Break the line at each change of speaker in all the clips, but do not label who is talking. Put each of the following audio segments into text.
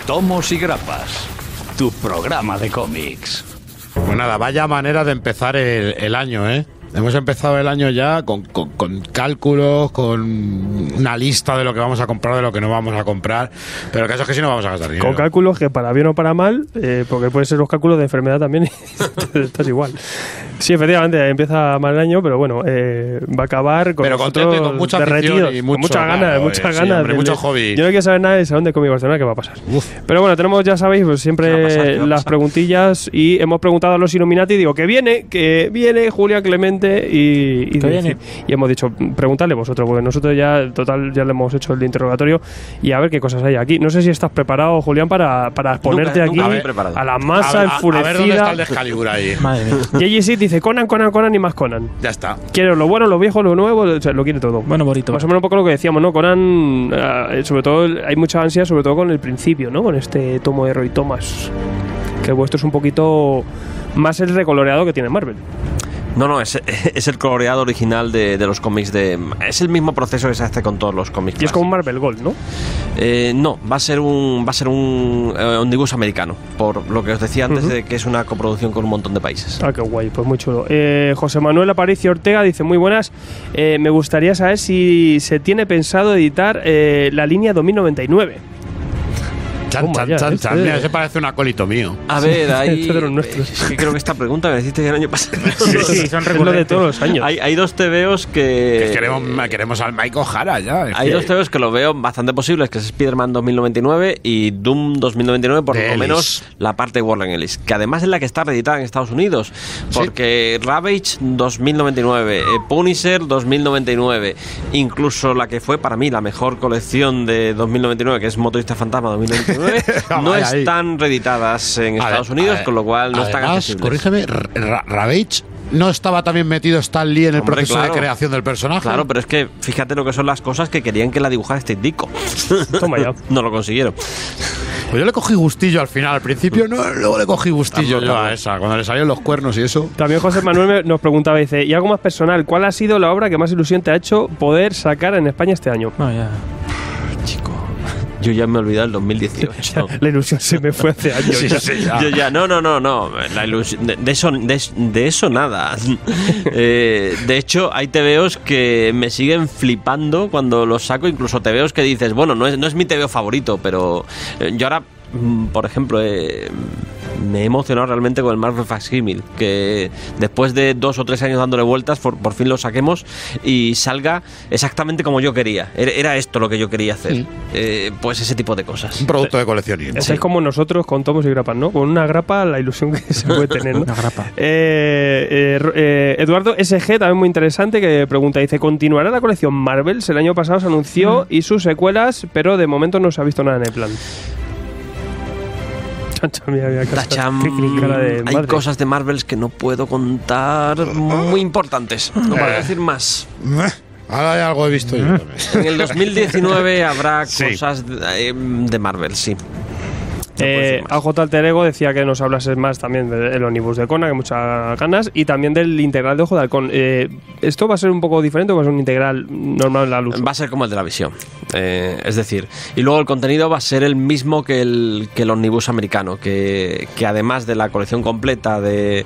Tomos y Grapas, tu programa de cómics.
Pues nada, vaya manera de empezar el año, ¿eh? Hemos empezado el año ya con cálculos, con una lista de lo que vamos a comprar, de lo que no vamos a comprar, pero el caso es que sí no vamos a gastar dinero.
Con cálculos que para bien o para mal, porque pueden ser los cálculos de enfermedad también, estás igual. Sí, efectivamente, empieza mal el año, pero bueno, va a acabar con,
pero contento y con mucha afición y
muchas ganas.
Mucho hobby.
Yo no quiero saber nada del Salón de Cómic Barcelona, qué va a pasar. Pero bueno, tenemos, ya sabéis, pues siempre las preguntillas, y hemos preguntado a los Illuminati, digo, que viene Julián Clemente y hemos dicho, preguntadle vosotros, porque nosotros ya le hemos hecho el interrogatorio y a ver qué cosas hay aquí. No sé si estás preparado, Julián, para ponerte aquí a la masa enfurecida.
A ver dónde está el de Excalibur ahí.
Madre mía. JGC dice Conan y más Conan.
Ya está.
Quiero lo bueno, lo viejo, lo nuevo, o sea, lo quiere todo.
Bueno, bonito.
Más o menos un poco lo que decíamos, ¿no? Conan, sobre todo, hay mucha ansia, sobre todo con el principio, ¿no? Con este tomo de Roy Thomas. Que el vuestro es un poquito más el recoloreado que tiene Marvel.
No, es el coloreado original de los cómics es el mismo proceso que se hace con todos los cómics.
Y es como un Marvel Gold, ¿no?
No, va a ser un omnibus americano, por lo que os decía antes de que es una coproducción con un montón de países.
Ah, qué guay, pues muy chulo. José Manuel Aparicio Ortega dice, muy buenas, me gustaría saber si se tiene pensado editar la línea 2099.
Chan. Mira, ese parece un acólito mío.
A ver, hay...
de los nuestros.
Es que creo que esta pregunta me la hiciste el año pasado.
Sí, son lo de todos los años.
Hay dos TVOs que
queremos al Mike O'Hara ya.
Hay dos TVOs que lo veo bastante posibles, que es Spider-Man 2099 y Doom 2099, por lo menos la parte de Warren Ellis, que además es la que está reeditada en Estados Unidos, porque Ravage 2099, Punisher 2099, incluso la que fue para mí la mejor colección de 2099, que es Motorista Fantasma 2099, no están reeditadas en Estados Unidos, con lo cual no están accesibles.
Corrígeme, Ravage ¿no estaba también metido Stan Lee en el proceso de creación del personaje?
Claro, pero es que fíjate lo que son las cosas que querían que la dibujara Steve Ditko.
Toma ya.
No lo consiguieron.
Pues yo le cogí gustillo al final, al principio no, luego le cogí gustillo yo a esa, cuando le salieron los cuernos y eso.
También José Manuel nos preguntaba, dice, y algo más personal, ¿cuál ha sido la obra que más ilusión te ha hecho poder sacar en España este año?
Chico, yo ya me he olvidado el 2018.
La ilusión se me fue hace años.
Yo ya, no. La ilusión, de eso nada. De hecho, hay TVOs que me siguen flipando cuando los saco, incluso TVOs que dices, bueno, no es mi TVO favorito, pero yo ahora, por ejemplo, me he emocionado realmente con el Marvel Facsimile, que después de 2 o 3 años dándole vueltas, por fin lo saquemos y salga exactamente como yo quería. Era esto lo que yo quería hacer. Pues ese tipo de cosas.
Un producto de coleccionismo.
Es como nosotros con tomos y grapas, ¿no? Con una grapa, la ilusión que se puede tener, ¿no?
Una grapa.
Eduardo SG, también muy interesante, que pregunta, dice, ¿continuará la colección Marvels? El año pasado se anunció y sus secuelas, pero de momento no se ha visto nada en el plan.
Hay cosas de Marvels que no puedo contar muy importantes, no para decir más.
Ahora hay algo he visto yo también.
En el 2019 habrá cosas de Marvel, sí.
AJ Alter Ego decía que nos hablases más también del Omnibus de Conan, que muchas ganas, y también del integral de Ojo de Halcón. ¿Esto va a ser un poco diferente o va a ser un integral normal en la luz?
Va a ser como el de la Visión. Es decir, y luego el contenido va a ser el mismo que el Omnibus americano, que además de la colección completa de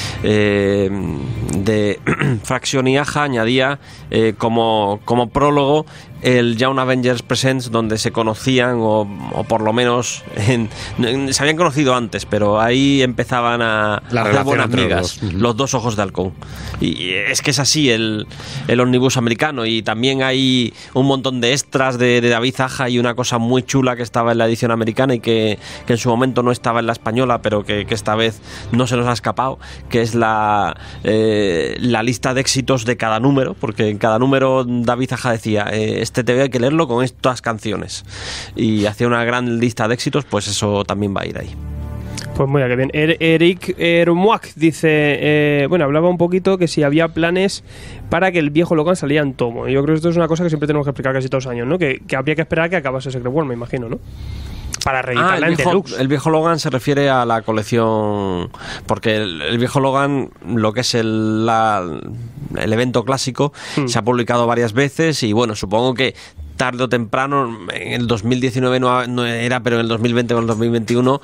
Fraction y Aja, añadía como prólogo el Young Avengers Presents, donde se conocían, o por lo menos se habían conocido antes, pero ahí empezaban a hacer buenas migas, los dos Ojos de Halcón. Y es que es así el Omnibus americano, y también hay un montón de extras de David Aja, y una cosa muy chula que estaba en la edición americana y que en su momento no estaba en la española, pero que esta vez no se nos ha escapado, que es la lista de éxitos de cada número, porque en cada número David Aja decía, este TV hay que leerlo con estas canciones, y hacía una gran lista de éxitos, pues eso también va a ir ahí.
Pues muy bien. Eric Hermuac dice, hablaba un poquito que si había planes para que el viejo Logan saliera en tomo. Yo creo que esto es una cosa que siempre tenemos que explicar casi todos los años, ¿no? Que habría que esperar a que acabase Secret World, me imagino, ¿no? Para reeditarla en deluxe.
El viejo Logan se refiere a la colección, porque el viejo Logan, lo que es el evento clásico, se ha publicado varias veces, y bueno, supongo que tarde o temprano, en el 2019 no era, pero en el 2020 o el 2021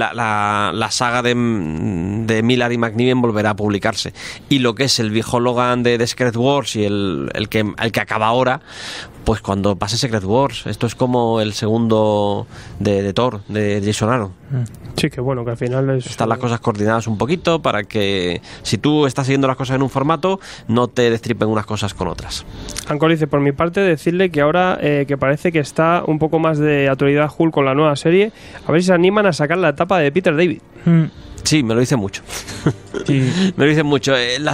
la saga de Millar y McNiven volverá a publicarse. Y lo que es el viejo Logan de Secret Wars y el que acaba ahora, pues cuando pase Secret Wars, esto es como el segundo de Thor, de Jason Aaron.
Sí, que bueno, que al final
están las cosas coordinadas un poquito para que si tú estás siguiendo las cosas en un formato, no te destripen unas cosas con otras.
Ancor dice, por mi parte, decirle que ahora que parece que está un poco más de actualidad Hulk con la nueva serie, a ver si se animan a sacar la etapa de Peter David.
Sí, me lo dice mucho. Sí. Me lo dicen mucho.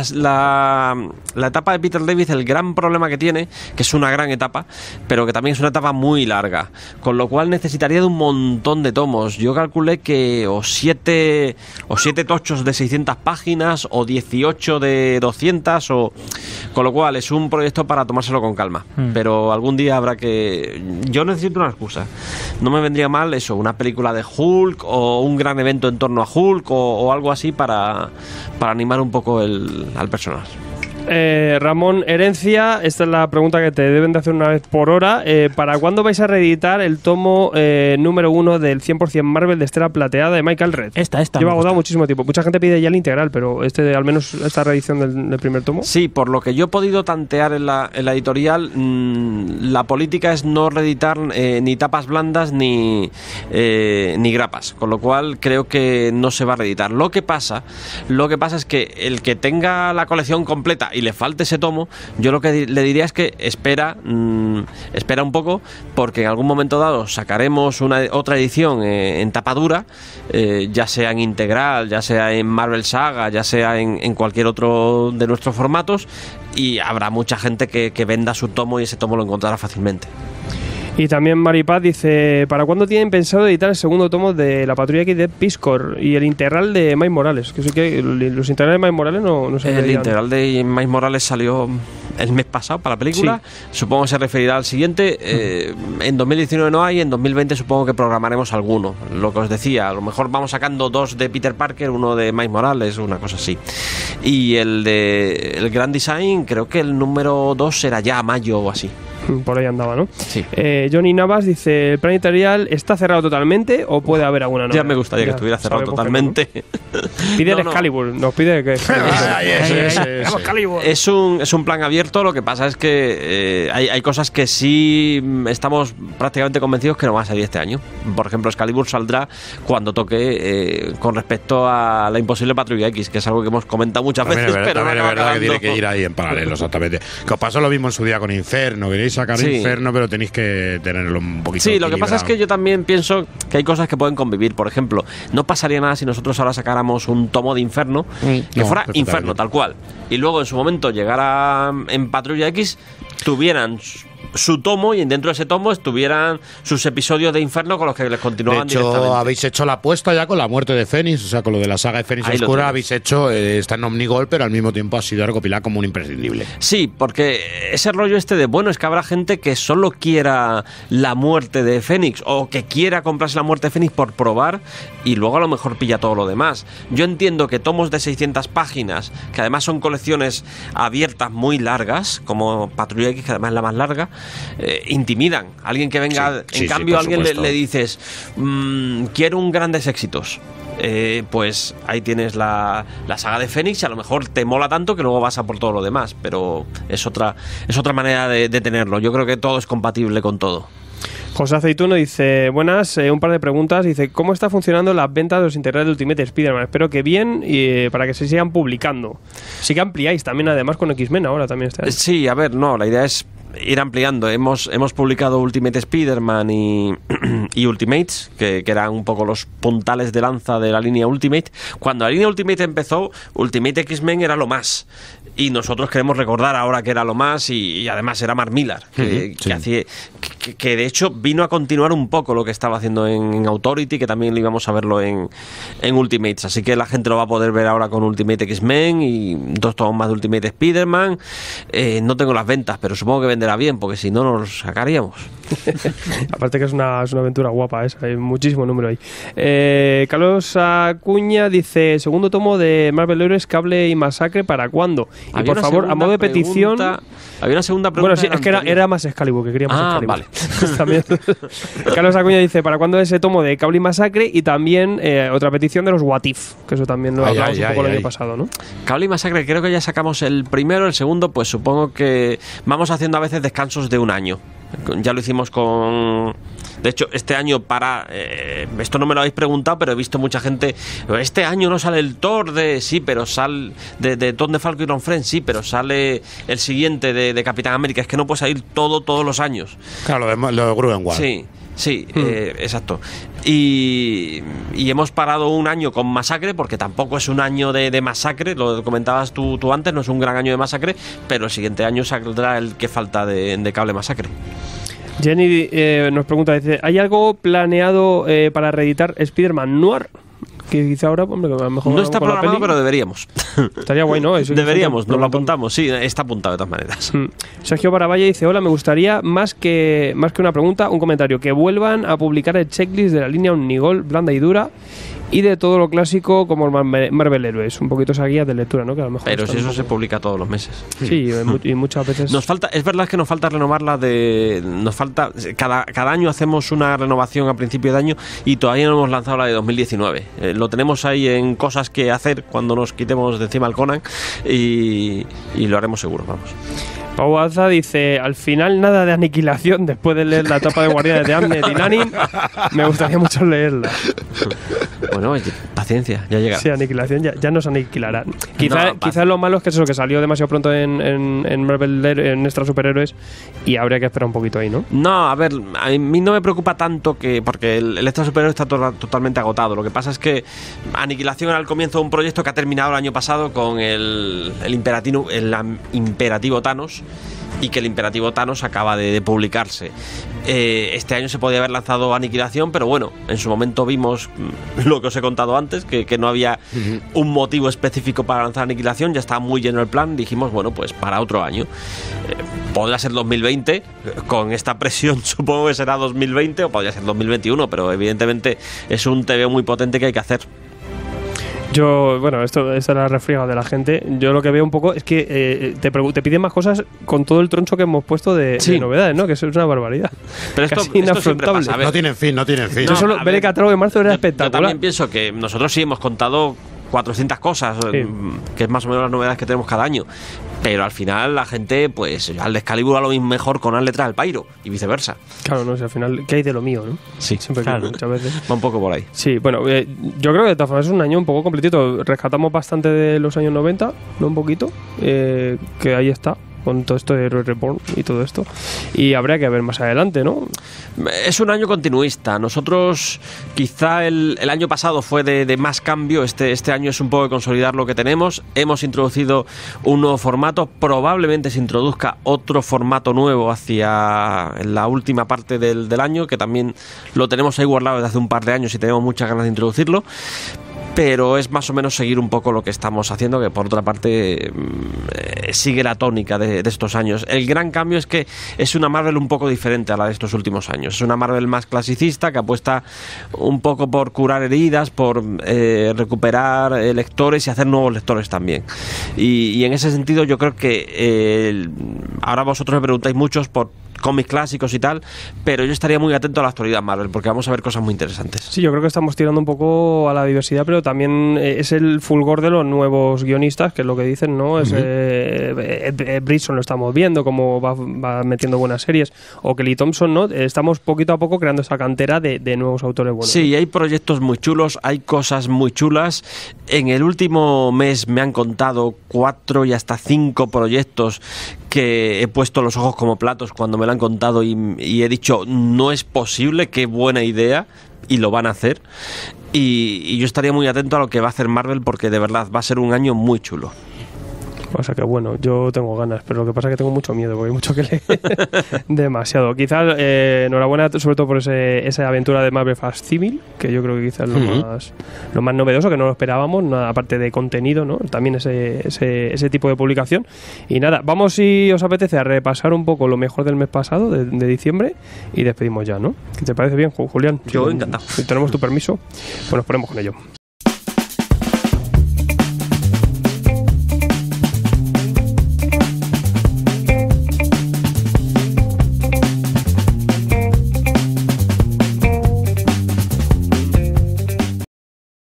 La etapa de Peter David, el gran problema que tiene, que es una gran etapa, pero que también es una etapa muy larga, con lo cual necesitaría de un montón de tomos. Yo calculé que o 7 tochos de 600 páginas o 18 de 200, con lo cual es un proyecto para tomárselo con calma. Pero algún día habrá que... Yo necesito una excusa. No me vendría mal eso, una película de Hulk o un gran evento en torno a Hulk o algo así para animar un poco al personaje.
Ramón Herencia, esta es la pregunta que te deben de hacer una vez por hora. ¿Para cuándo vais a reeditar el tomo número 1 del 100% Marvel de Estela Plateada de Michael Red?
Esta
lleva agotado muchísimo tiempo. Mucha gente pide ya el integral, pero al menos esta reedición del primer tomo.
Sí, por lo que yo he podido tantear en la editorial, la política es no reeditar ni tapas blandas ni grapas, con lo cual creo que no se va a reeditar. Lo que pasa es que el que tenga la colección completa y le falte ese tomo, yo lo que le diría es que espera un poco, porque en algún momento dado sacaremos otra edición en tapa dura, ya sea en integral, ya sea en Marvel Saga, ya sea en cualquier otro de nuestros formatos, y habrá mucha gente que venda su tomo y ese tomo lo encontrará fácilmente.
Y también Maripaz dice, ¿para cuándo tienen pensado editar el segundo tomo de La Patrulla X de Peace Corps y el integral de Miles Morales? Que sí que los integrales de Miles Morales no se
El integral de Miles Morales salió el mes pasado para la película. Sí. Supongo que se referirá al siguiente. En 2019 no hay, en 2020 supongo que programaremos alguno. Lo que os decía, a lo mejor vamos sacando 2 de Peter Parker, 1 de Miles Morales, una cosa así. Y el Grand Design, creo que el número 2 será ya a mayo o así.
Por ahí andaba, ¿no?
Sí.
Johnny Navas dice, ¿el plan editorial está cerrado totalmente o puede haber alguna novedad?
Ya me gustaría que estuviera cerrado totalmente.
¿No? Pide el Excalibur, nos pide que...
Es un plan abierto, lo que pasa es que hay cosas que sí estamos prácticamente convencidos que no van a salir este año. Por ejemplo, Excalibur saldrá cuando toque con respecto a la imposible Patrulla X, que es algo que hemos comentado muchas veces, pero
también es verdad que tiene que ir ahí en paralelo, exactamente. Que os pasó lo mismo en su día con Inferno, queréis sacar Inferno, pero tenéis que tenerlo un poquito
equilibrado. Lo que pasa es que yo también pienso que hay cosas que pueden convivir. Por ejemplo, no pasaría nada si nosotros ahora sacáramos un tomo de Inferno que fuera Inferno, tal cual, y luego en su momento llegara en Patrulla X, tuvieran su tomo y dentro de ese tomo estuvieran sus episodios de Inferno con los que les continuaban directamente.
De hecho, habéis hecho la apuesta ya con la muerte de Fénix, o sea, con lo de la saga de Fénix Oscura habéis hecho, está en Omnigol, pero al mismo tiempo ha sido recopilada como un imprescindible.
Sí, porque ese rollo de, bueno, es que habrá gente que solo quiera la muerte de Fénix o que quiera comprarse la muerte de Fénix por probar y luego a lo mejor pilla todo lo demás. Yo entiendo que tomos de 600 páginas, que además son colecciones abiertas muy largas, como Patrulla X, que además es la más larga, intimidan. Alguien que venga, en cambio a alguien le dices, quiero un grandes éxitos. Pues ahí tienes la saga de Fénix y a lo mejor te mola tanto que luego vas a por todo lo demás, pero es otra manera de tenerlo. Yo creo que todo es compatible con todo.
José Aceituno dice, buenas, un par de preguntas. Dice, ¿cómo está funcionando las ventas de los integrales de Ultimate Spider-Man? Espero que bien, y para que se sigan publicando. Sí que ampliáis también además con X-Men ahora también está.
Sí, a ver, no, la idea es ir ampliando. Hemos publicado Ultimate Spider-Man y Ultimates, que eran un poco los puntales de lanza de la línea Ultimate. Cuando la línea Ultimate empezó, Ultimate X-Men era lo más. Y nosotros queremos recordar ahora que era lo más, y además era Mark Millar, que de hecho vino a continuar un poco lo que estaba haciendo en Authority, que también íbamos a verlo en Ultimates. Así que la gente lo va a poder ver ahora con Ultimate X-Men y 2 tomos más de Ultimate Spider-Man. No tengo las ventas, pero supongo que venderá venderá bien, porque si no nos sacaríamos.
Aparte que es una aventura guapa esa, hay muchísimo número ahí. Carlos Acuña dice, segundo tomo de Marvel Heroes, Cable y Masacre, ¿para cuándo? Y por favor, a modo de petición...
Había una segunda pregunta.
Bueno, sí, es que era más Excalibur, que queríamos Excalibur.
Vale.
También. Carlos Acuña dice, ¿para cuándo ese tomo de Cable y Masacre? Y también otra petición de los What If, que eso también lo hablamos un poco el año pasado, ¿no?
Cable y Masacre, creo que ya sacamos el primero, el segundo, pues supongo que vamos haciendo a veces descansos de un año. Ya lo hicimos con... De hecho, este año esto no me lo habéis preguntado, pero he visto mucha gente... Este año no sale el Thor de... Sí, pero sale... De Tom de Falco y Iron Friends, sí, pero sale el siguiente de Capitán América. Es que no puede salir todos los años.
Claro, lo de Gruenwald.
Sí, exacto. Y hemos parado un año con Masacre, porque tampoco es un año de Masacre, lo comentabas tú antes, no es un gran año de Masacre, pero el siguiente año saldrá el que falta de Cable Masacre.
Jenny nos pregunta, dice, ¿hay algo planeado para reeditar Spider-Man Noir? Que quizá ahora, hombre, a lo mejor
no está programado, pero deberíamos.
Estaría guay, ¿no?
Deberíamos, nos lo apuntamos. Sí, está apuntado de todas maneras.
Sergio Baraballa dice, hola, me gustaría más que una pregunta, un comentario, que vuelvan a publicar el checklist de la línea Omnigol, blanda y dura, y de todo lo clásico como Marvel Heroes, un poquito esa guía de lectura, ¿no? Que a lo mejor
pero si eso se publica todos los meses.
Sí, y muchas veces
nos falta, es verdad que nos falta renovarla nos falta, cada año hacemos una renovación a principio de año y todavía no hemos lanzado la de 2019. Lo tenemos ahí en cosas que hacer cuando nos quitemos de encima el Conan y lo haremos seguro, vamos.
Pau Alza dice, al final nada de Aniquilación después de leer la etapa de Guardianes de Amnet y Nanin. Me gustaría mucho leerla.
Bueno, paciencia, ya llega.
Sí, Aniquilación ya nos aniquilarán. Quizá lo malo es que es eso, que salió demasiado pronto en Marvel, en Extra Superhéroes, y habría que esperar un poquito ahí, ¿no?
No, a ver, a mí no me preocupa tanto porque el Extra Superhéroe está totalmente agotado. Lo que pasa es que Aniquilación era el comienzo de un proyecto que ha terminado el año pasado con el imperativo Thanos, y que el imperativo Thanos acaba de publicarse. Este año se podía haber lanzado Aniquilación, pero bueno, en su momento vimos lo que os he contado antes, que no había un motivo específico para lanzar Aniquilación, ya estaba muy lleno el plan, dijimos, bueno, pues para otro año. Podría ser 2020, con esta presión supongo que será 2020, o podría ser 2021, pero evidentemente es un TVO muy potente que hay que hacer.
Esto es la refriega de la gente. Yo lo que veo un poco es que te piden más cosas con todo el troncho que hemos puesto de novedades, ¿no? Que eso es una barbaridad.
Pero esto
inafrontable.
No tienen fin.
Yo solo ver el catálogo de marzo era espectacular.
Yo también pienso que nosotros sí hemos contado 400 cosas, que es más o menos las novedades que tenemos cada año, pero al final la gente, pues al de Excalibur a lo mismo mejor con las letras del Pyro y viceversa.
Claro, no sé, al final, ¿qué hay de lo mío, no?
Sí,
siempre
claro.
Muchas veces
va un poco por ahí.
Sí, bueno, yo creo que de todas formas es un año un poco completito. Rescatamos bastante de los años 90, no un poquito, que ahí está, con todo esto de Hero Reborn y todo esto, y habría que ver más adelante, ¿no?
Es un año continuista. Nosotros quizá el año pasado fue de más cambio, este año es un poco de consolidar lo que tenemos. Hemos introducido un nuevo formato, probablemente se introduzca otro formato nuevo hacia la última parte del año, que también lo tenemos ahí guardado desde hace un par de años y tenemos muchas ganas de introducirlo. Pero es más o menos seguir un poco lo que estamos haciendo, que por otra parte sigue la tónica de estos años. El gran cambio es que es una Marvel un poco diferente a la de estos últimos años. Es una Marvel más clasicista, que apuesta un poco por curar heridas, por recuperar lectores y hacer nuevos lectores también. Y en ese sentido yo creo que ahora vosotros me preguntáis muchos por cómics clásicos y tal, pero yo estaría muy atento a la actualidad Marvel, porque vamos a ver cosas muy interesantes.
Sí, yo creo que estamos tirando un poco a la diversidad, pero también es el fulgor de los nuevos guionistas, que es lo que dicen, ¿no? Brisson lo estamos viendo, cómo va metiendo buenas series, o Kelly Thompson, ¿no? Estamos poquito a poco creando esa cantera de nuevos autores buenos.
Sí, hay proyectos muy chulos, hay cosas muy chulas. En el último mes me han contado 4 y hasta 5 proyectos que he puesto los ojos como platos cuando me lo han contado y he dicho, no es posible, qué buena idea, y lo van a hacer. Y yo estaría muy atento a lo que va a hacer Marvel, porque de verdad va a ser un año muy chulo.
O sea que bueno, yo tengo ganas, pero lo que pasa es que tengo mucho miedo, porque hay mucho que leer. Demasiado. Quizás enhorabuena sobre todo por esa aventura de Marvel Fast Civil, que yo creo que quizás es lo más novedoso, que no lo esperábamos, nada, aparte de contenido, ¿no? También ese tipo de publicación. Y nada, vamos, si os apetece, a repasar un poco lo mejor del mes pasado, de diciembre, y despedimos ya, ¿no? ¿Qué te parece bien, Julián?
Yo encantado.
Si tenemos tu permiso, pues nos ponemos con ello.